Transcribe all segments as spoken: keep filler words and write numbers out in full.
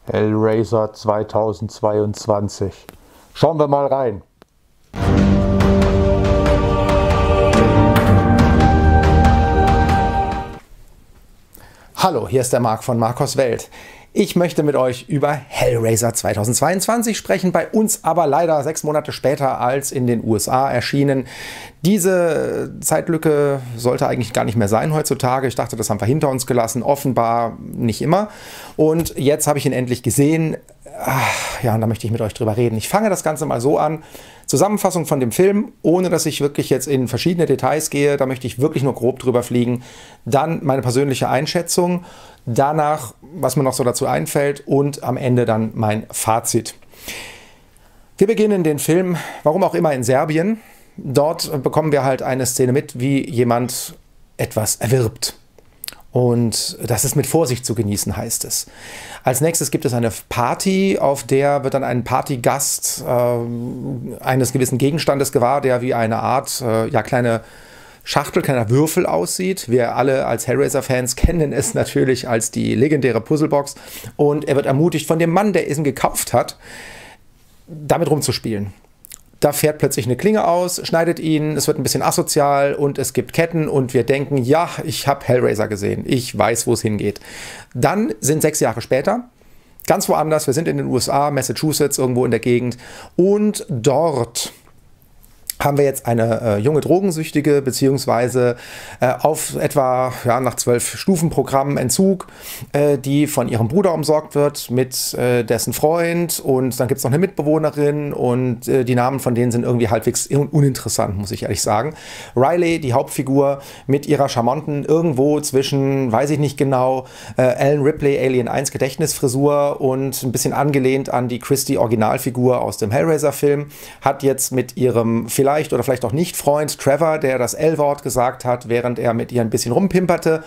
Hellraiser zweitausendzweiundzwanzig. Schauen wir mal rein. Hallo, hier ist der Marc von Marcos Welt. Ich möchte mit euch über Hellraiser zweitausendzweiundzwanzig sprechen, bei uns aber leider sechs Monate später als in den U S A erschienen. Diese Zeitlücke sollte eigentlich gar nicht mehr sein heutzutage. Ich dachte, das haben wir hinter uns gelassen, offenbar nicht immer. Und jetzt habe ich ihn endlich gesehen. Ach, ja, und da möchte ich mit euch drüber reden. Ich fange das Ganze mal so an. Zusammenfassung von dem Film, ohne dass ich wirklich jetzt in verschiedene Details gehe. Da möchte ich wirklich nur grob drüber fliegen. Dann meine persönliche Einschätzung. Danach, was mir noch so dazu einfällt. Und am Ende dann mein Fazit. Wir beginnen den Film, warum auch immer, in Serbien. Dort bekommen wir halt eine Szene mit, wie jemand etwas erwirbt. Und das ist mit Vorsicht zu genießen, heißt es. Als nächstes gibt es eine Party, auf der wird dann ein Partygast äh, eines gewissen Gegenstandes gewahr, der wie eine Art äh, ja, kleine Schachtel, kleiner Würfel aussieht. Wir alle als Hellraiser-Fans kennen es natürlich als die legendäre Puzzlebox. Und er wird ermutigt von dem Mann, der ihn gekauft hat, damit rumzuspielen. Da fährt plötzlich eine Klinge aus, schneidet ihn, es wird ein bisschen asozial und es gibt Ketten und wir denken, ja, ich habe Hellraiser gesehen, ich weiß, wo es hingeht. Dann sind sechs Jahre später, ganz woanders, wir sind in den U S A, Massachusetts, irgendwo in der Gegend, und dort haben wir jetzt eine äh, junge Drogensüchtige, beziehungsweise äh, auf etwa ja, nach zwölf Stufen Programm Entzug, äh, die von ihrem Bruder umsorgt wird mit äh, dessen Freund, und dann gibt es noch eine Mitbewohnerin und äh, die Namen von denen sind irgendwie halbwegs un uninteressant, muss ich ehrlich sagen. Riley, die Hauptfigur, mit ihrer charmanten, irgendwo zwischen, weiß ich nicht genau, äh, Ellen Ripley, Alien eins Gedächtnisfrisur und ein bisschen angelehnt an die Christie Originalfigur aus dem Hellraiser-Film, hat jetzt mit ihrem vielleicht Vielleicht oder vielleicht auch nicht Freund Trevor, der das L-Wort gesagt hat, während er mit ihr ein bisschen rumpimperte,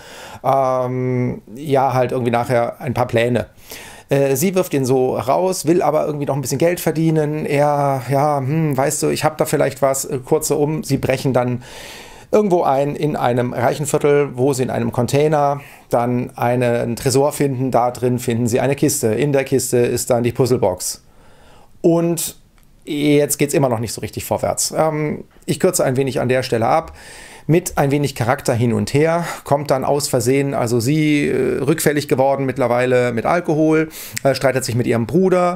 ähm, ja, halt irgendwie nachher ein paar Pläne. Äh, sie wirft ihn so raus, will aber irgendwie noch ein bisschen Geld verdienen. Er, ja, hm, weißt du, ich habe da vielleicht was, kurze um. Sie brechen dann irgendwo ein in einem reichen Viertel, wo sie in einem Container dann einen Tresor finden. Da drin finden sie eine Kiste. In der Kiste ist dann die Puzzlebox. Und jetzt geht es immer noch nicht so richtig vorwärts. Ähm, ich kürze ein wenig an der Stelle ab. Mit ein wenig Charakter hin und her, kommt dann aus Versehen, also sie äh, rückfällig geworden mittlerweile mit Alkohol, äh, streitet sich mit ihrem Bruder,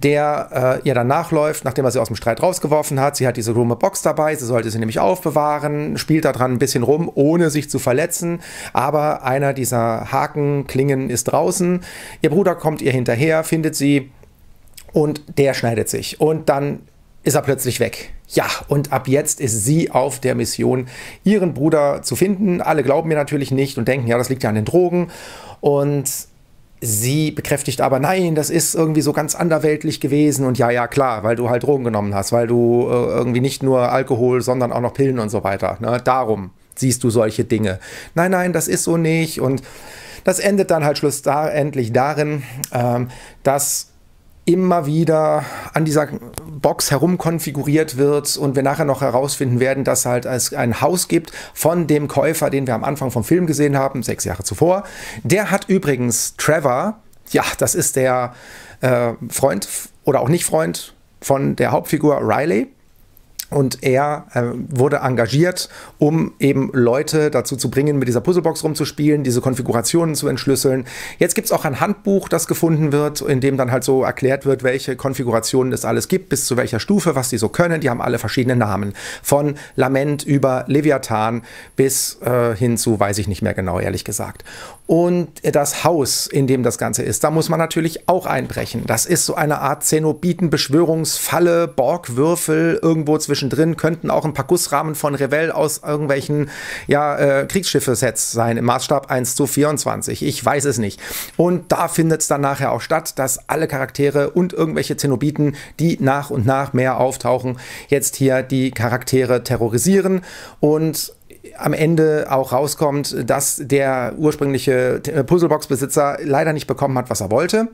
der äh, ihr dann nachläuft, nachdem er sie aus dem Streit rausgeworfen hat. Sie hat diese krumme Box dabei, sie sollte sie nämlich aufbewahren, spielt da dran ein bisschen rum, ohne sich zu verletzen, aber einer dieser Hakenklingen ist draußen. Ihr Bruder kommt ihr hinterher, findet sie, und der schneidet sich. Und dann ist er plötzlich weg. Ja, und ab jetzt ist sie auf der Mission, ihren Bruder zu finden. Alle glauben mir natürlich nicht und denken, ja, das liegt ja an den Drogen. Und sie bekräftigt aber, nein, das ist irgendwie so ganz anderweltlich gewesen. Und ja, ja, klar, weil du halt Drogen genommen hast, weil du äh, irgendwie nicht nur Alkohol, sondern auch noch Pillen und so weiter. Ne? Darum siehst du solche Dinge. Nein, nein, das ist so nicht. Und das endet dann halt schlussendlich darin, ähm, dass immer wieder an dieser Box herumkonfiguriert wird und wir nachher noch herausfinden werden, dass halt es ein Haus gibt von dem Käufer, den wir am Anfang vom Film gesehen haben, sechs Jahre zuvor. Der hat übrigens Trevor, ja, das ist der äh, Freund oder auch nicht Freund von der Hauptfigur Riley. Und er äh, wurde engagiert, um eben Leute dazu zu bringen, mit dieser Puzzlebox rumzuspielen, diese Konfigurationen zu entschlüsseln. Jetzt gibt es auch ein Handbuch, das gefunden wird, in dem dann halt so erklärt wird, welche Konfigurationen es alles gibt, bis zu welcher Stufe, was die so können. Die haben alle verschiedene Namen. Von Lament über Leviathan bis äh, hin zu, weiß ich nicht mehr genau, ehrlich gesagt. Und das Haus, in dem das Ganze ist, da muss man natürlich auch einbrechen. Das ist so eine Art Zenobiten-Beschwörungsfalle, Borgwürfel, irgendwo zwischendrin, könnten auch ein paar Gussrahmen von Revell aus irgendwelchen ja, äh, Kriegsschiffe-Sets sein, im Maßstab eins zu vierundzwanzig. Ich weiß es nicht. Und da findet es dann nachher auch statt, dass alle Charaktere und irgendwelche Zenobiten, die nach und nach mehr auftauchen, jetzt hier die Charaktere terrorisieren und am Ende auch rauskommt, dass der ursprüngliche Puzzlebox-Besitzer leider nicht bekommen hat, was er wollte.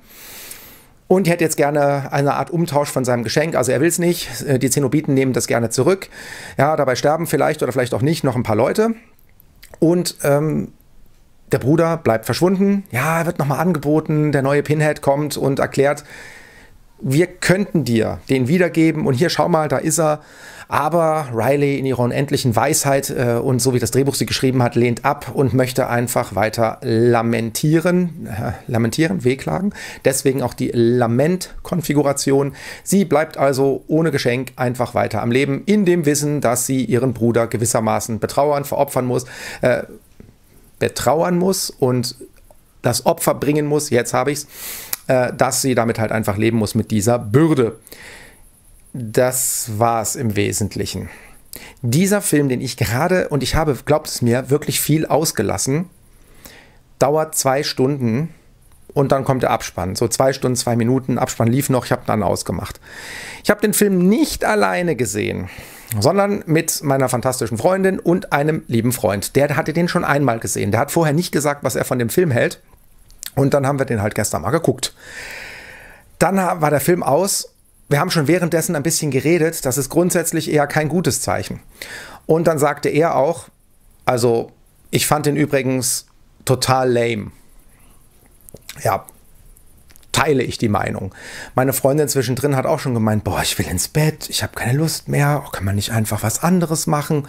Und hätte jetzt gerne eine Art Umtausch von seinem Geschenk. Also er will es nicht. Die Zenobiten nehmen das gerne zurück. Ja, dabei sterben vielleicht oder vielleicht auch nicht noch ein paar Leute. Und ähm, der Bruder bleibt verschwunden. Ja, er wird nochmal angeboten. Der neue Pinhead kommt und erklärt, wir könnten dir den wiedergeben und hier, schau mal, da ist er. Aber Riley in ihrer unendlichen Weisheit äh, und so wie das Drehbuch sie geschrieben hat, lehnt ab und möchte einfach weiter lamentieren, äh, lamentieren, wehklagen. Deswegen auch die Lament-Konfiguration. Sie bleibt also ohne Geschenk einfach weiter am Leben, in dem Wissen, dass sie ihren Bruder gewissermaßen betrauern, veropfern muss, äh, betrauern muss und das Opfer bringen muss, jetzt habe ich's, äh, dass sie damit halt einfach leben muss mit dieser Bürde. Das war's im Wesentlichen. Dieser Film, den ich gerade, und ich habe, glaubt es mir, wirklich viel ausgelassen, dauert zwei Stunden und dann kommt der Abspann. So zwei Stunden, zwei Minuten, Abspann lief noch, ich habe dann ausgemacht. Ich habe den Film nicht alleine gesehen, sondern mit meiner fantastischen Freundin und einem lieben Freund. Der hatte den schon einmal gesehen. Der hat vorher nicht gesagt, was er von dem Film hält. Und dann haben wir den halt gestern mal geguckt. Dann war der Film aus. Wir haben schon währenddessen ein bisschen geredet, das ist grundsätzlich eher kein gutes Zeichen. Und dann sagte er auch, also ich fand den übrigens total lame. Ja, teile ich die Meinung. Meine Freundin zwischendrin hat auch schon gemeint, boah, ich will ins Bett, ich habe keine Lust mehr, oh, kann man nicht einfach was anderes machen?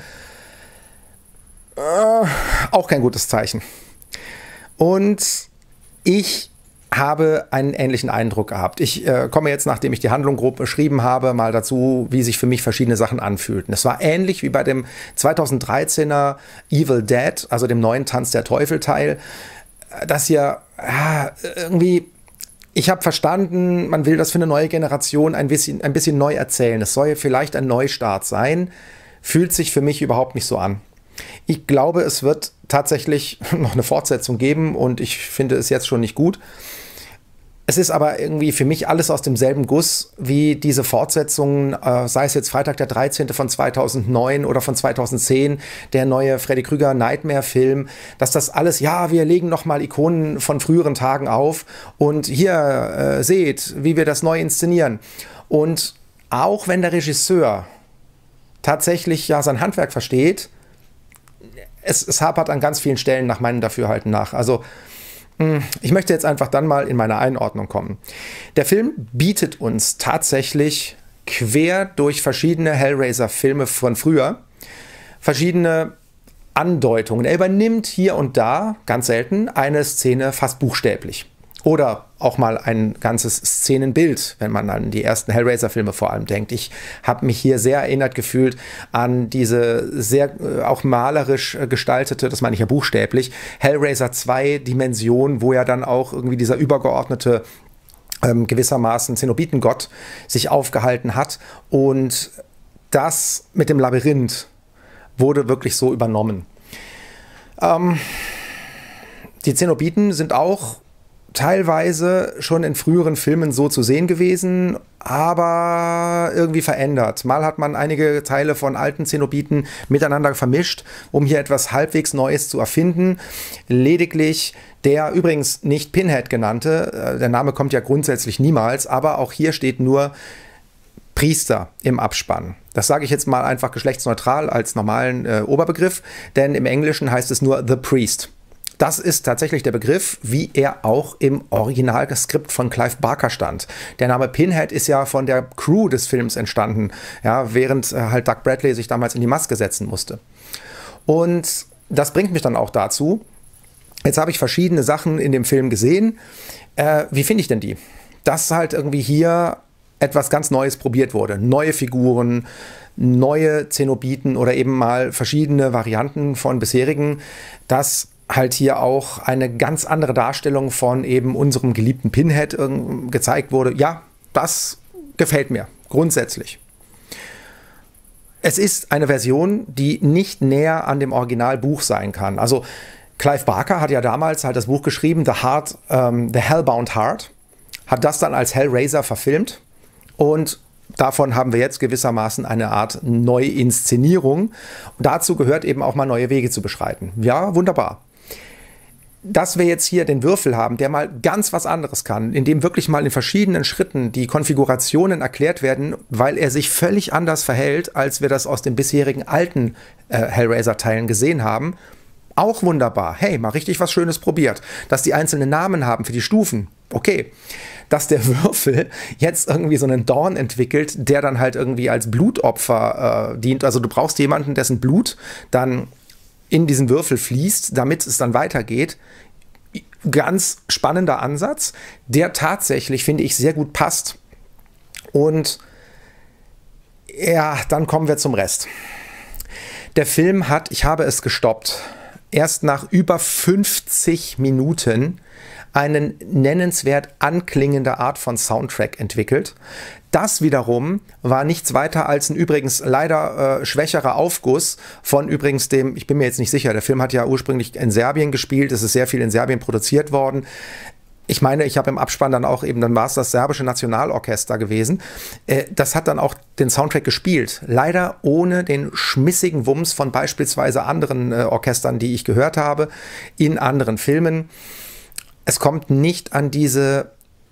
Äh, auch kein gutes Zeichen. Und ich habe einen ähnlichen Eindruck gehabt. Ich äh, komme jetzt, nachdem ich die Handlung grob beschrieben habe, mal dazu, wie sich für mich verschiedene Sachen anfühlten. Es war ähnlich wie bei dem zweitausenddreizehner Evil Dead, also dem neuen Tanz der Teufel-Teil, dass hier ja, irgendwie, ich habe verstanden, man will das für eine neue Generation ein bisschen, ein bisschen neu erzählen. Es soll vielleicht ein Neustart sein, fühlt sich für mich überhaupt nicht so an. Ich glaube, es wird tatsächlich noch eine Fortsetzung geben und ich finde es jetzt schon nicht gut. Es ist aber irgendwie für mich alles aus demselben Guss wie diese Fortsetzungen, äh, sei es jetzt Freitag der dreizehnte von zweitausendneun oder von zweitausendzehn, der neue Freddy Krüger Nightmare-Film, dass das alles, ja, wir legen nochmal Ikonen von früheren Tagen auf und hier äh, seht, wie wir das neu inszenieren. Und auch wenn der Regisseur tatsächlich ja sein Handwerk versteht, es, es hapert an ganz vielen Stellen nach meinem Dafürhalten nach. Also ich möchte jetzt einfach dann mal in meine Einordnung kommen. Der Film bietet uns tatsächlich quer durch verschiedene Hellraiser-Filme von früher verschiedene Andeutungen. Er übernimmt hier und da, ganz selten, eine Szene fast buchstäblich. Oder auch mal ein ganzes Szenenbild, wenn man an die ersten Hellraiser-Filme vor allem denkt. Ich habe mich hier sehr erinnert gefühlt an diese sehr äh, auch malerisch äh, gestaltete, das meine ich ja buchstäblich, Hellraiser zwei Dimension, wo ja dann auch irgendwie dieser übergeordnete ähm, gewissermaßen Zenobitengott sich aufgehalten hat. Und das mit dem Labyrinth wurde wirklich so übernommen. Ähm, die Zenobiten sind auch teilweise schon in früheren Filmen so zu sehen gewesen, aber irgendwie verändert. Mal hat man einige Teile von alten Zenobiten miteinander vermischt, um hier etwas halbwegs Neues zu erfinden. Lediglich der übrigens nicht Pinhead genannte, der Name kommt ja grundsätzlich niemals, aber auch hier steht nur Priester im Abspann. Das sage ich jetzt mal einfach geschlechtsneutral als normalen äh, Oberbegriff, denn im Englischen heißt es nur The Priest. Das ist tatsächlich der Begriff, wie er auch im Originalskript von Clive Barker stand. Der Name Pinhead ist ja von der Crew des Films entstanden, ja, während äh, halt Doug Bradley sich damals in die Maske setzen musste. Und das bringt mich dann auch dazu, jetzt habe ich verschiedene Sachen in dem Film gesehen. Äh, wie finde ich denn die? Dass halt irgendwie hier etwas ganz Neues probiert wurde. Neue Figuren, neue Zenobiten oder eben mal verschiedene Varianten von bisherigen, dass halt hier auch eine ganz andere Darstellung von eben unserem geliebten Pinhead äh, gezeigt wurde. Ja, das gefällt mir grundsätzlich. Es ist eine Version, die nicht näher an dem Originalbuch sein kann. Also Clive Barker hat ja damals halt das Buch geschrieben, The Heart, ähm, The Hellbound Heart, hat das dann als Hellraiser verfilmt und davon haben wir jetzt gewissermaßen eine Art Neuinszenierung. Und dazu gehört eben auch mal neue Wege zu beschreiten. Ja, wunderbar. Dass wir jetzt hier den Würfel haben, der mal ganz was anderes kann, in dem wirklich mal in verschiedenen Schritten die Konfigurationen erklärt werden, weil er sich völlig anders verhält, als wir das aus den bisherigen alten äh, Hellraiser-Teilen gesehen haben. Auch wunderbar. Hey, mal richtig was Schönes probiert. Dass die einzelnen Namen haben für die Stufen. Okay. Dass der Würfel jetzt irgendwie so einen Dorn entwickelt, der dann halt irgendwie als Blutopfer äh, dient. Also du brauchst jemanden, dessen Blut dann in diesen Würfel fließt, damit es dann weitergeht. Ganz spannender Ansatz, der tatsächlich, finde ich, sehr gut passt. Und ja, dann kommen wir zum Rest. Der Film hat, ich habe es gestoppt, erst nach über fünfzig Minuten einen nennenswert anklingende Art von Soundtrack entwickelt. Das wiederum war nichts weiter als ein übrigens leider äh, schwächerer Aufguss von übrigens dem, ich bin mir jetzt nicht sicher, der Film hat ja ursprünglich in Serbien gespielt, es ist sehr viel in Serbien produziert worden. Ich meine, ich habe im Abspann dann auch eben, dann war es das serbische Nationalorchester gewesen. Äh, das hat dann auch den Soundtrack gespielt. Leider ohne den schmissigen Wumms von beispielsweise anderen äh, Orchestern, die ich gehört habe, in anderen Filmen. Es kommt nicht an diese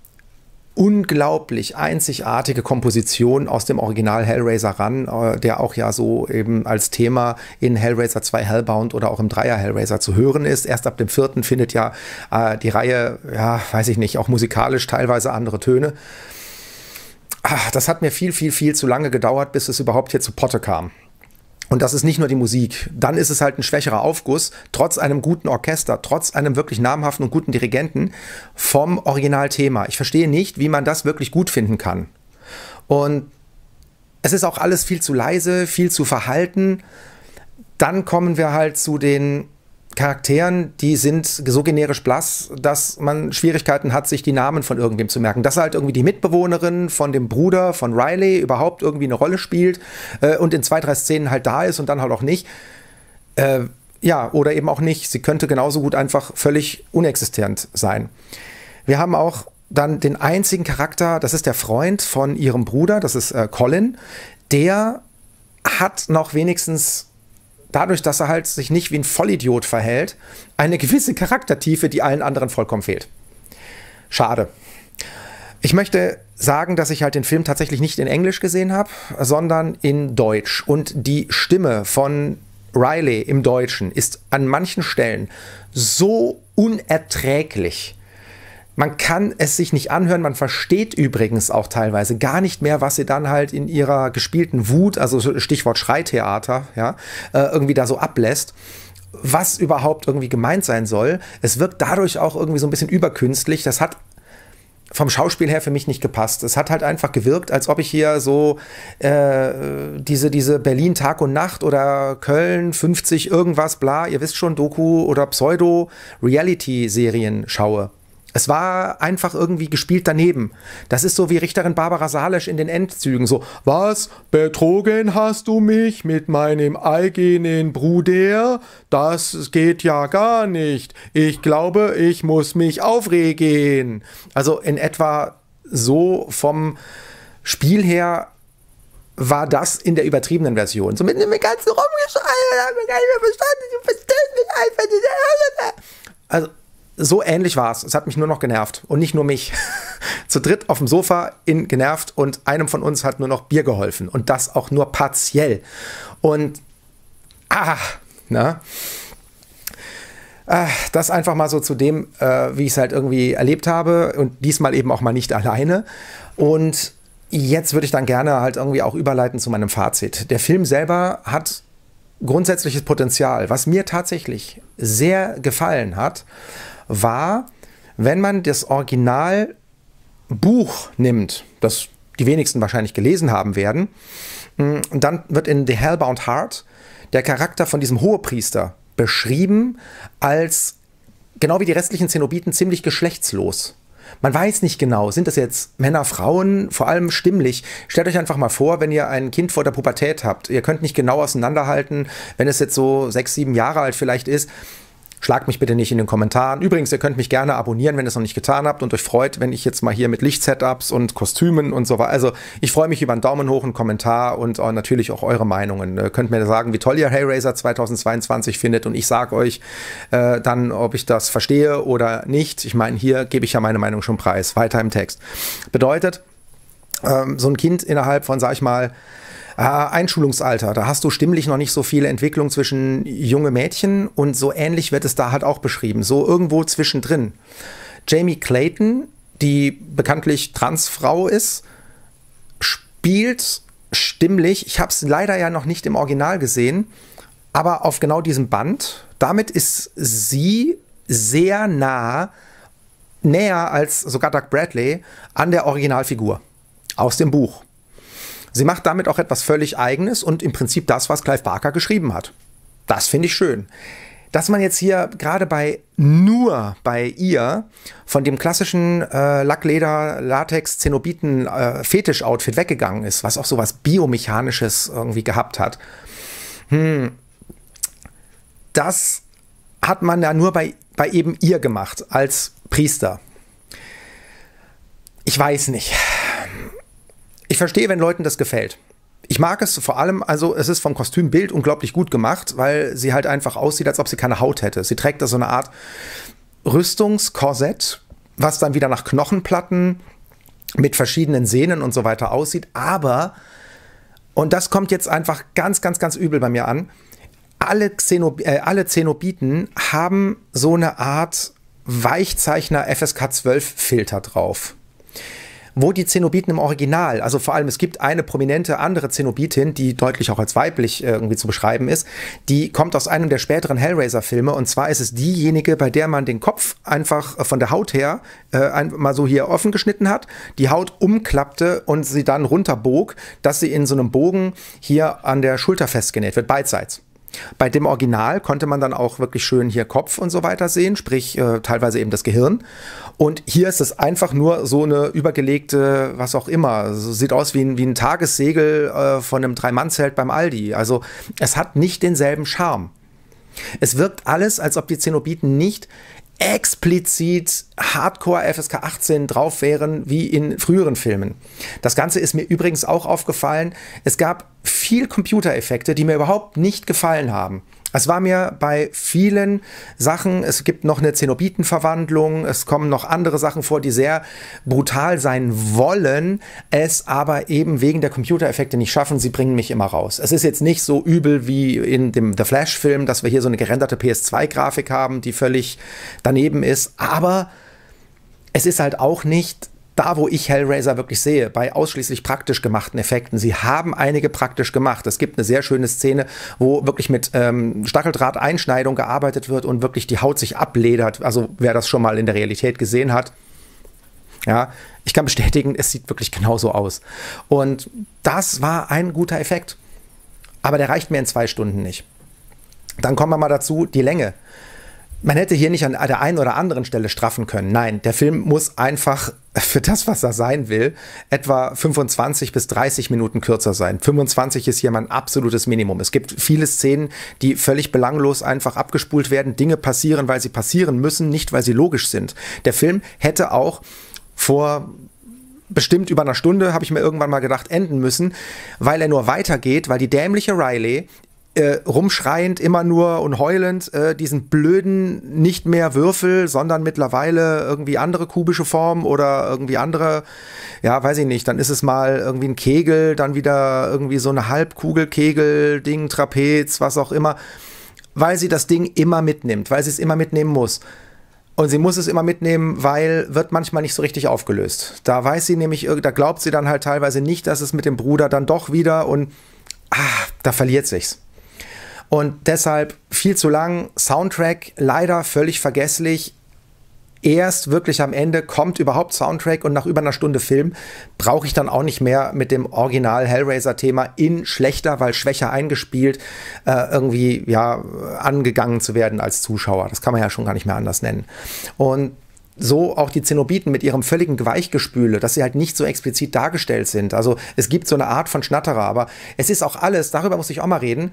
unglaublich einzigartige Komposition aus dem Original Hellraiser ran, äh, der auch ja so eben als Thema in Hellraiser zwei Hellbound oder auch im Dreier Hellraiser zu hören ist. Erst ab dem vierten findet ja äh, die Reihe, ja, weiß ich nicht, auch musikalisch teilweise andere Töne. Ach, das hat mir viel, viel, viel zu lange gedauert, bis es überhaupt hier zu Potte kam. Und das ist nicht nur die Musik. Dann ist es halt ein schwächerer Aufguss, trotz einem guten Orchester, trotz einem wirklich namhaften und guten Dirigenten vom Originalthema. Ich verstehe nicht, wie man das wirklich gut finden kann. Und es ist auch alles viel zu leise, viel zu verhalten. Dann kommen wir halt zu den Charakteren, die sind so generisch blass, dass man Schwierigkeiten hat, sich die Namen von irgendwem zu merken. Dass halt irgendwie die Mitbewohnerin von dem Bruder von Riley überhaupt irgendwie eine Rolle spielt äh, und in zwei, drei Szenen halt da ist und dann halt auch nicht. Äh, ja, oder eben auch nicht. Sie könnte genauso gut einfach völlig unexistent sein. Wir haben auch dann den einzigen Charakter, das ist der Freund von ihrem Bruder, das ist äh, Colin. Der hat noch wenigstens dadurch, dass er halt sich nicht wie ein Vollidiot verhält, eine gewisse Charaktertiefe, die allen anderen vollkommen fehlt. Schade. Ich möchte sagen, dass ich halt den Film tatsächlich nicht in Englisch gesehen habe, sondern in Deutsch. Und die Stimme von Riley im Deutschen ist an manchen Stellen so unerträglich. Man kann es sich nicht anhören, man versteht übrigens auch teilweise gar nicht mehr, was sie dann halt in ihrer gespielten Wut, also Stichwort Schreitheater, ja, irgendwie da so ablässt, was überhaupt irgendwie gemeint sein soll. Es wirkt dadurch auch irgendwie so ein bisschen überkünstlich, das hat vom Schauspiel her für mich nicht gepasst. Es hat halt einfach gewirkt, als ob ich hier so äh, diese, diese Berlin Tag und Nacht oder Köln fünfzig irgendwas, bla, ihr wisst schon, Doku- oder Pseudo-Reality-Serien schaue. Es war einfach irgendwie gespielt daneben. Das ist so wie Richterin Barbara Salisch in den Endzügen. So, was? Betrogen hast du mich mit meinem eigenen Bruder? Das geht ja gar nicht. Ich glaube, ich muss mich aufregen. Also in etwa so vom Spiel her war das in der übertriebenen Version. So mit dem ganzen Rumgeschrei, hab ich gar nicht mehr verstanden, du verstehst mich einfach nicht. Also so ähnlich war es. Es hat mich nur noch genervt. Und nicht nur mich. Zu dritt auf dem Sofa in genervt und einem von uns hat nur noch Bier geholfen. Und das auch nur partiell. Und ah, na. Ah, das einfach mal so zu dem, äh, wie ich es halt irgendwie erlebt habe. Und diesmal eben auch mal nicht alleine. Und jetzt würde ich dann gerne halt irgendwie auch überleiten zu meinem Fazit. Der Film selber hat grundsätzliches Potenzial. Was mir tatsächlich sehr gefallen hat, war, wenn man das Originalbuch nimmt, das die wenigsten wahrscheinlich gelesen haben werden, dann wird in The Hellbound Heart der Charakter von diesem Hohepriester beschrieben als, genau wie die restlichen Zenobiten, ziemlich geschlechtslos. Man weiß nicht genau, sind das jetzt Männer, Frauen, vor allem stimmlich. Stellt euch einfach mal vor, wenn ihr ein Kind vor der Pubertät habt, ihr könnt nicht genau auseinanderhalten, wenn es jetzt so sechs, sieben Jahre alt vielleicht ist. Schlagt mich bitte nicht in den Kommentaren. Übrigens, ihr könnt mich gerne abonnieren, wenn ihr es noch nicht getan habt und euch freut, wenn ich jetzt mal hier mit Lichtsetups und Kostümen und so weiter. Also ich freue mich über einen Daumen hoch, einen Kommentar und auch natürlich auch eure Meinungen. Ihr könnt mir sagen, wie toll ihr Hellraiser zweitausendzweiundzwanzig findet und ich sage euch äh, dann, ob ich das verstehe oder nicht. Ich meine, hier gebe ich ja meine Meinung schon preis. Weiter im Text. Bedeutet, ähm, so ein Kind innerhalb von, sag ich mal, Ah, Einschulungsalter, da hast du stimmlich noch nicht so viele Entwicklung zwischen junge Mädchen und so ähnlich wird es da halt auch beschrieben, so irgendwo zwischendrin. Jamie Clayton, die bekanntlich Transfrau ist, spielt stimmlich, ich habe es leider ja noch nicht im Original gesehen, aber auf genau diesem Band, damit ist sie sehr nah, näher als sogar Doug Bradley, an der Originalfigur aus dem Buch. Sie macht damit auch etwas völlig Eigenes und im Prinzip das, was Clive Barker geschrieben hat. Das finde ich schön. Dass man jetzt hier gerade bei nur bei ihr von dem klassischen äh, Lackleder, Latex, Zenobiten äh, Fetisch-Outfit weggegangen ist, was auch so was Biomechanisches irgendwie gehabt hat. Hm. Das hat man ja nur bei, bei eben ihr gemacht, als Priester. Ich weiß nicht. Ich verstehe, wenn Leuten das gefällt. Ich mag es vor allem, also es ist vom Kostümbild unglaublich gut gemacht, weil sie halt einfach aussieht, als ob sie keine Haut hätte. Sie trägt da so eine Art Rüstungskorsett, was dann wieder nach Knochenplatten mit verschiedenen Sehnen und so weiter aussieht. Aber, und das kommt jetzt einfach ganz, ganz, ganz übel bei mir an, alle, Xenob äh, alle Zenobiten haben so eine Art Weichzeichner F S K zwölf Filter drauf. Wo die Zenobiten im Original, also vor allem es gibt eine prominente andere Zenobitin, die deutlich auch als weiblich irgendwie zu beschreiben ist, die kommt aus einem der späteren Hellraiser-Filme und zwar ist es diejenige, bei der man den Kopf einfach von der Haut her äh, mal so hier offen geschnitten hat, die Haut umklappte und sie dann runterbog, dass sie in so einem Bogen hier an der Schulter festgenäht wird, beidseits. Bei dem Original konnte man dann auch wirklich schön hier Kopf und so weiter sehen, sprich äh, teilweise eben das Gehirn. Und hier ist es einfach nur so eine übergelegte, was auch immer, so sieht aus wie ein, wie ein Tagessegel äh, von einem Drei-Mann-Zelt beim Aldi. Also es hat nicht denselben Charme. Es wirkt alles, als ob die Zenobiten nicht explizit Hardcore F S K achtzehn drauf wären, wie in früheren Filmen. Das Ganze ist mir übrigens auch aufgefallen. Es gab viel Computereffekte, die mir überhaupt nicht gefallen haben. Es war mir bei vielen Sachen, es gibt noch eine Zenobitenverwandlung, es kommen noch andere Sachen vor, die sehr brutal sein wollen, es aber eben wegen der Computereffekte nicht schaffen, sie bringen mich immer raus. Es ist jetzt nicht so übel wie in dem The Flash-Film, dass wir hier so eine gerenderte P S zwei Grafik haben, die völlig daneben ist, aber es ist halt auch nicht da, wo ich Hellraiser wirklich sehe, bei ausschließlich praktisch gemachten Effekten. Sie haben einige praktisch gemacht. Es gibt eine sehr schöne Szene, wo wirklich mit ähm, Stacheldrahteinschneidung gearbeitet wird und wirklich die Haut sich abledert. Also wer das schon mal in der Realität gesehen hat, ja, ich kann bestätigen, es sieht wirklich genauso aus. Und das war ein guter Effekt. Aber der reicht mir in zwei Stunden nicht. Dann kommen wir mal dazu, die Länge. Man hätte hier nicht an der einen oder anderen Stelle straffen können. Nein, der Film muss einfach für das, was er sein will, etwa fünfundzwanzig bis dreißig Minuten kürzer sein. fünfundzwanzig ist hier mein absolutes Minimum. Es gibt viele Szenen, die völlig belanglos einfach abgespult werden. Dinge passieren, weil sie passieren müssen, nicht weil sie logisch sind. Der Film hätte auch vor bestimmt über einer Stunde, habe ich mir irgendwann mal gedacht, enden müssen, weil er nur weitergeht, weil die dämliche Riley Äh, rumschreiend immer nur und heulend äh, diesen blöden, nicht mehr Würfel, sondern mittlerweile irgendwie andere kubische Form oder irgendwie andere, ja, weiß ich nicht, dann ist es mal irgendwie ein Kegel, dann wieder irgendwie so eine Halbkugelkegel, Ding, Trapez, was auch immer, weil sie das Ding immer mitnimmt, weil sie es immer mitnehmen muss. Und sie muss es immer mitnehmen, weil wird manchmal nicht so richtig aufgelöst. Da weiß sie nämlich, da glaubt sie dann halt teilweise nicht, dass es mit dem Bruder dann doch wieder und ah, da verliert sich's. Und deshalb viel zu lang, Soundtrack leider völlig vergesslich. Erst wirklich am Ende kommt überhaupt Soundtrack und nach über einer Stunde Film brauche ich dann auch nicht mehr mit dem Original Hellraiser-Thema in schlechter, weil schwächer eingespielt, äh, irgendwie ja angegangen zu werden als Zuschauer. Das kann man ja schon gar nicht mehr anders nennen. Und so auch die Zenobiten mit ihrem völligen Weichgespüle, dass sie halt nicht so explizit dargestellt sind. Also es gibt so eine Art von Schnatterer, aber es ist auch alles, darüber muss ich auch mal reden,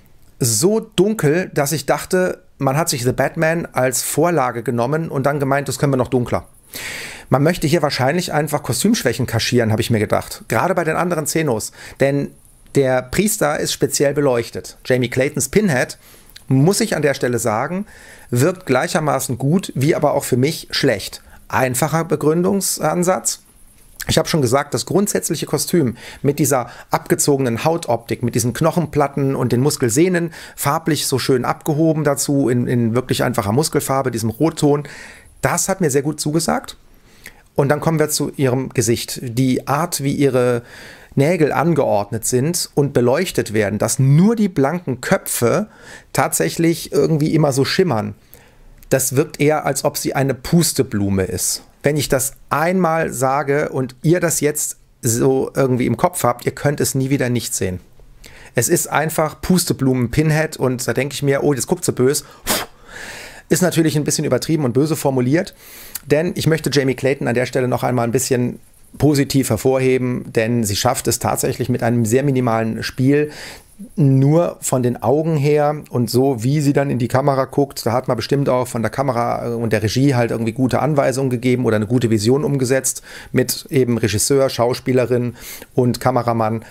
so dunkel, dass ich dachte, man hat sich The Batman als Vorlage genommen und dann gemeint, das können wir noch dunkler. Man möchte hier wahrscheinlich einfach Kostümschwächen kaschieren, habe ich mir gedacht. Gerade bei den anderen Zenos. Denn der Priester ist speziell beleuchtet. Jamie Claytons Pinhead, muss ich an der Stelle sagen, wirkt gleichermaßen gut, wie aber auch für mich schlecht. Einfacher Begründungsansatz. Ich habe schon gesagt, das grundsätzliche Kostüm mit dieser abgezogenen Hautoptik, mit diesen Knochenplatten und den Muskelsehnen, farblich so schön abgehoben dazu, in, in wirklich einfacher Muskelfarbe, diesem Rotton, das hat mir sehr gut zugesagt. Und dann kommen wir zu ihrem Gesicht. Die Art, wie ihre Nägel angeordnet sind und beleuchtet werden, dass nur die blanken Köpfe tatsächlich irgendwie immer so schimmern. Das wirkt eher, als ob sie eine Pusteblume ist. Wenn ich das einmal sage und ihr das jetzt so irgendwie im Kopf habt, ihr könnt es nie wieder nicht sehen. Es ist einfach Pusteblumen-Pinhead und da denke ich mir, oh, das guckt so böse. Ist natürlich ein bisschen übertrieben und böse formuliert, denn ich möchte Jamie Clayton an der Stelle noch einmal ein bisschen positiv hervorheben, denn sie schafft es tatsächlich mit einem sehr minimalen Spiel, nur von den Augen her und so, wie sie dann in die Kamera guckt, da hat man bestimmt auch von der Kamera und der Regie halt irgendwie gute Anweisungen gegeben oder eine gute Vision umgesetzt mit eben Regisseur, Schauspielerin und Kameramann.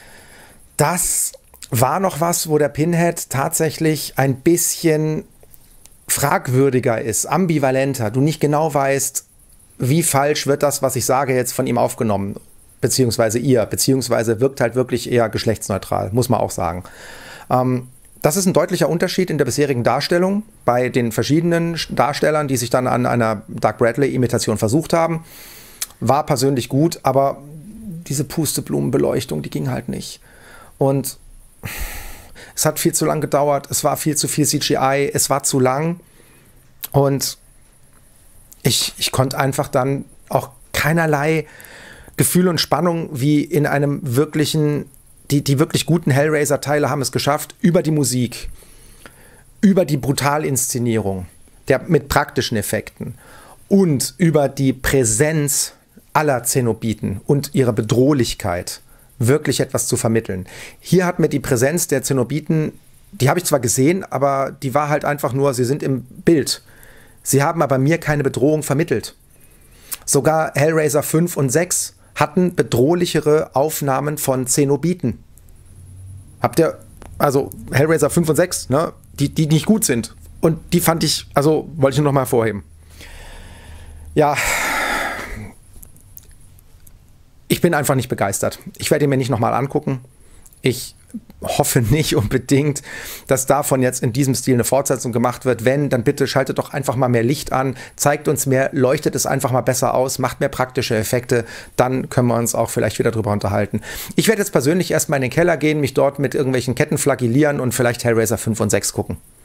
Das war noch was, wo der Pinhead tatsächlich ein bisschen fragwürdiger ist, ambivalenter, du nicht genau weißt, wie falsch wird das, was ich sage, jetzt von ihm aufgenommen, beziehungsweise ihr, beziehungsweise wirkt halt wirklich eher geschlechtsneutral, muss man auch sagen. Ähm, das ist ein deutlicher Unterschied in der bisherigen Darstellung bei den verschiedenen Darstellern, die sich dann an einer Doug Bradley-Imitation versucht haben. War persönlich gut, aber diese Pusteblumenbeleuchtung, die ging halt nicht. Und es hat viel zu lang gedauert, es war viel zu viel C G I, es war zu lang und ich, ich konnte einfach dann auch keinerlei Gefühl und Spannung wie in einem wirklichen, die, die wirklich guten Hellraiser-Teile haben es geschafft, über die Musik, über die Brutalinszenierung der, mit praktischen Effekten und über die Präsenz aller Zenobiten und ihre Bedrohlichkeit wirklich etwas zu vermitteln. Hier hat mir die Präsenz der Zenobiten, die habe ich zwar gesehen, aber die war halt einfach nur, sie sind im Bild. Sie haben aber mir keine Bedrohung vermittelt. Sogar Hellraiser fünf und sechs hatten bedrohlichere Aufnahmen von Zenobiten. Habt ihr, also Hellraiser fünf und sechs, ne, die, die nicht gut sind. Und die fand ich, also wollte ich nur noch mal hervorheben. Ja, ich bin einfach nicht begeistert. Ich werde ihn mir nicht nochmal angucken. Ich hoffe nicht unbedingt, dass davon jetzt in diesem Stil eine Fortsetzung gemacht wird. Wenn, dann bitte schaltet doch einfach mal mehr Licht an, zeigt uns mehr, leuchtet es einfach mal besser aus, macht mehr praktische Effekte, dann können wir uns auch vielleicht wieder drüber unterhalten. Ich werde jetzt persönlich erstmal in den Keller gehen, mich dort mit irgendwelchen Ketten flagillieren und vielleicht Hellraiser fünf und sechs gucken.